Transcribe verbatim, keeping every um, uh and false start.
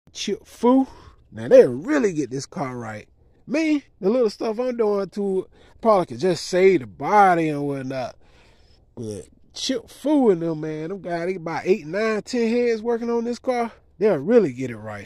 Chip Fu. Now they'll really get this car right. Me, the little stuff I'm doing to probably could just save the body and whatnot. But Chip Fu and them, man, them guys, they about eight, nine, ten heads working on this car. They'll really get it right.